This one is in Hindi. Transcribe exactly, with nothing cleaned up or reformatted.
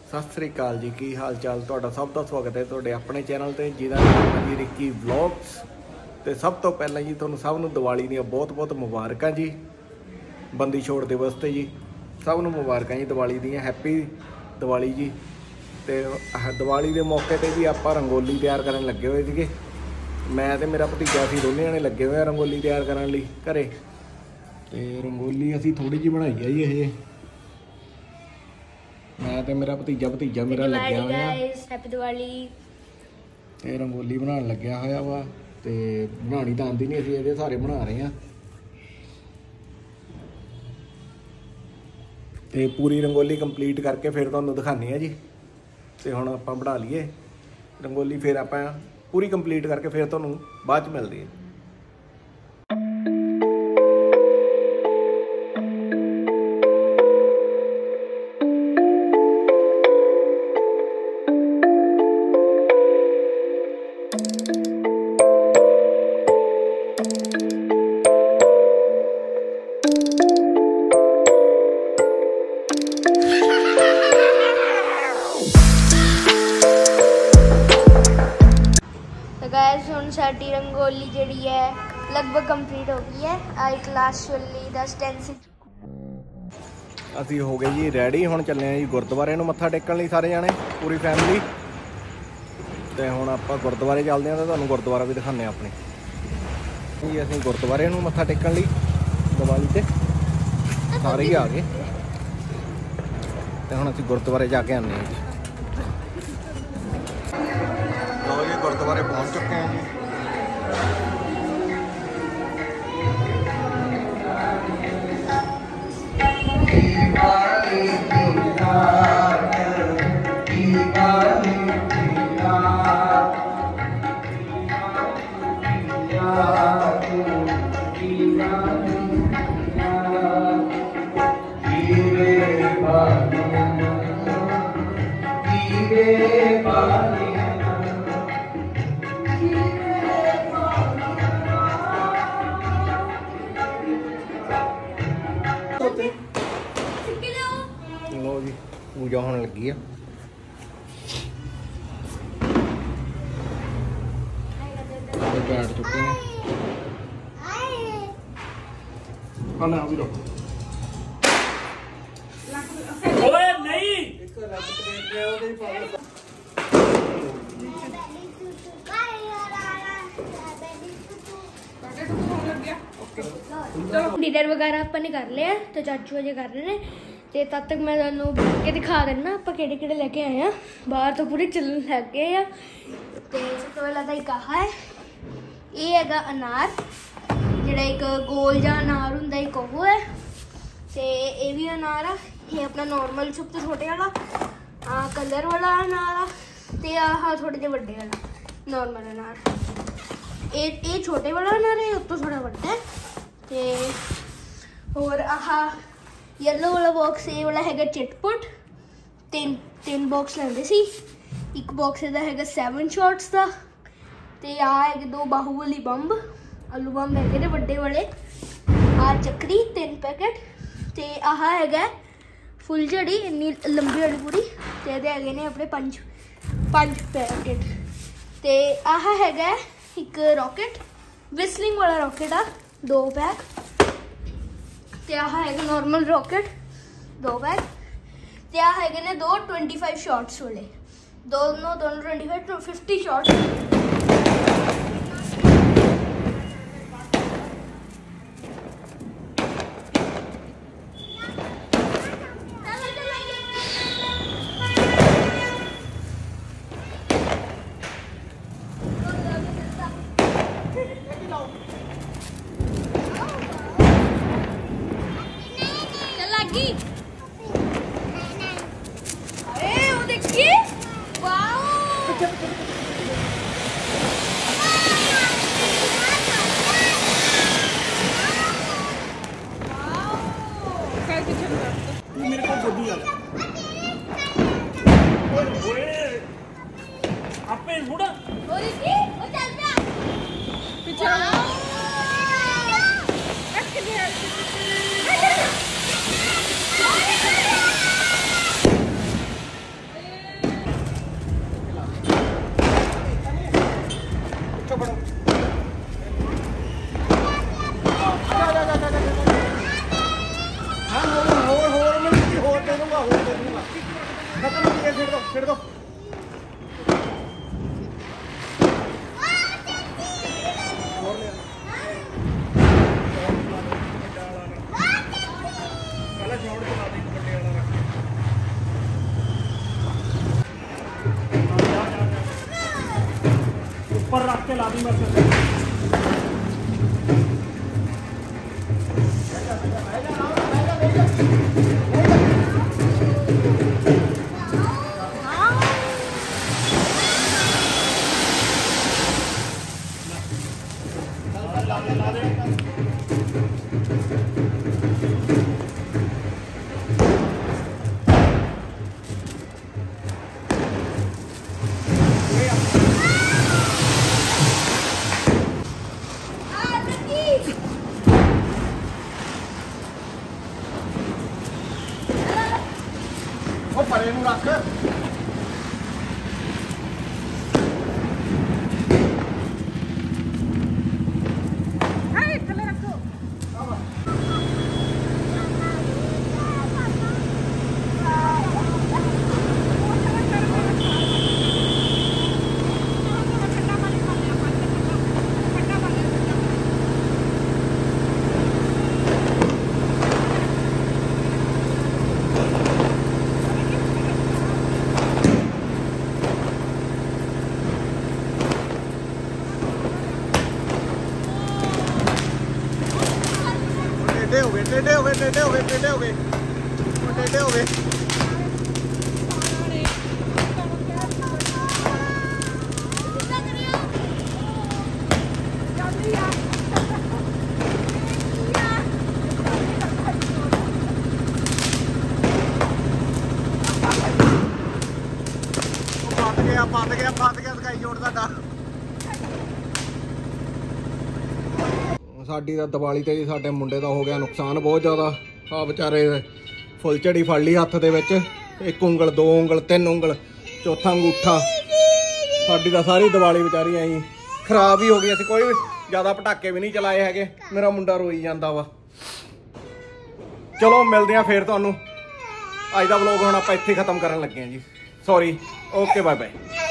सत श्री अकाल जी, की हाल चाल तुहाडा? सब का स्वागत है तुहाडे अपने चैनल ते जिहदा नाम है जी रिक्की व्लॉग्स। तो सब तो पहला जी तुहानूं सब नूं दिवाली दी बहुत बहुत मुबारकां जी, बंदी छोड़ दिवस ते जी सब नूं मुबारकां जी दिवाली दी। हैप्पी दिवाली जी। तो दिवाली के मौके पर जी आपां रंगोली तैयार करन लगे हुए थे। मैं तो मेरा भतीजा असीं दोने जणे लगे हुए रंगोली तैयार करने लई घरे। तो रंगोली असीं थोड़ी जी बनाई है जी हजे। मैं तो मेरा भतीजा भतीजा मेरा लग्या होया हैप्पी दिवाली। ते रंगोली बनाने लग्या होया वा। ते बनानी तो आंदी नहीं, असीं इहदे सारे बना रहे हैं। ते पूरी रंगोली कंप्लीट करके फिर तुहानूं दिखाने हैं जी। ते हुण आपां बना लईए रंगोली, फिर आपां पूरी कंप्लीट करके फिर तुहानूं बाद च मिलदे हैं। गाइस हुण साडी रंगोली जिहड़ी है लगभग कंप्लीट हो गई है। आई क्लास वाली दा स्टेंसिल असीं हो गए जी रेडी। हुण चले जी गुरुद्वारे नूं मत्था टेकण लई सारे जाणे पूरी फैमिली। ते हुण आपां गुरुद्वारे चलदे हां ते तुहानूं गुरुद्वारा भी दिखाने अपने जी। असीं गुरुद्वारे नूं मत्था टेकण लई दिवाली ते सारे ही आ गए। ते हुण असीं गुरुद्वारे जाके आने हैं जी। लो जी गुरुद्वारे पहुंच चुके हैं जी। लो जी पूजा होने लगी है। बैठ चुके हैं। खाना अभी लो। ओए नहीं डिनर वगैरह अपने कर लिया, तो चाचू अजे कर रहे हैं। तो तब तक मैं तुहानूं बैठ के दिखा देना आप किहड़े किहड़े लेके आए हैं। बाहर तो पूरे चलन लग गए हैं। तो सब तो पहला तो एक आह है, ये हैगा अनार, जिहड़ा एक गोल जिहा अनार हुंदा एक ओह है। तो ये भी अनार आ, ये अपना नॉर्मल सब तो छोटे वाला आ कलर वाला अनार आ। ते आह थोड़े जे वड्डे वाला नॉर्मल अनार। ये ये छोटे वाला अनार है, उस तो थोड़ा वड्डा है। ते और आह येलो वाला बॉक्स ये वाला हैगा चिटपुट। तीन तीन बॉक्स लैंदे सी। एक बॉक्स इहदा हैगा सैवन शॉट्स दा। ते आ हैगे दो बाहुबली बंब, आलू बंब हैगे ने वड्डे वाले। आ चक्री तीन पैकेट। ते आह हैगा फुल झड़ी इन्नी लंबी वाली पूरी। ते इहदे हैगे ने अपने पंज पंज पैकेट। ते आह हैगा एक रॉकेट, विस्लिंग वाला रॉकेट आ दो पैक। ते आह हैगा नॉर्मल रॉकेट दो पैक। ते आह हैगे ने दो ट्वेंटी फाइव शॉट्स वाले, दोनों दोनों twenty five two fifty shots. अरे वो देखिए, वाओ। मेरे को गोदी आ आपे मुड़ा वो देखिए, वो चल रहा पीछे। रख दिया। खत्म हो गया, छेड़ दो छेड़ दो। ऊपर रख के ला दी मैं परे नूं रख। टेढ़े हो गए टेढ़े हो गए टेढ़े हो गए टेढ़े हो गए टेढ़े हो गए। फस गया फस गया फस गया स्काई शॉट साਡਾ। ਸਾਡੀ ਤਾਂ ਦੀਵਾਲੀ ਤੇ ਜੀ ਸਾਡੇ ਮੁੰਡੇ ਦਾ ਹੋ ਗਿਆ ਨੁਕਸਾਨ ਬਹੁਤ ਜ਼ਿਆਦਾ। ਆ ਵਿਚਾਰੇ ਫੁੱਲ ਝੜੀ ਫੜ ਲਈ ਹੱਥ ਦੇ ਵਿੱਚ, ਇੱਕ ਉਂਗਲ ਦੋ ਉਂਗਲ ਤਿੰਨ ਉਂਗਲ ਚੌਥਾ ਅੰਗੂਠਾ। ਸਾਡੀ ਤਾਂ ਸਾਰੀ ਦੀਵਾਲੀ ਵਿਚਾਰੀ ਐਂ ਖਰਾਬ ਹੀ ਹੋ ਗਈ। ਅਸੀਂ ਕੋਈ ਵੀ ਜ਼ਿਆਦਾ ਪਟਾਕੇ ਵੀ ਨਹੀਂ ਚਲਾਏ ਹੈਗੇ। ਮੇਰਾ ਮੁੰਡਾ ਰੋਈ ਜਾਂਦਾ ਵਾ। ਚਲੋ ਮਿਲਦੇ ਆ ਫੇਰ ਤੁਹਾਨੂੰ। ਅੱਜ ਦਾ ਵਲੋਗ ਹੁਣ ਆਪਾਂ ਇੱਥੇ ਖਤਮ ਕਰਨ ਲੱਗੇ ਹਾਂ ਜੀ। Sorry, okay bye bye.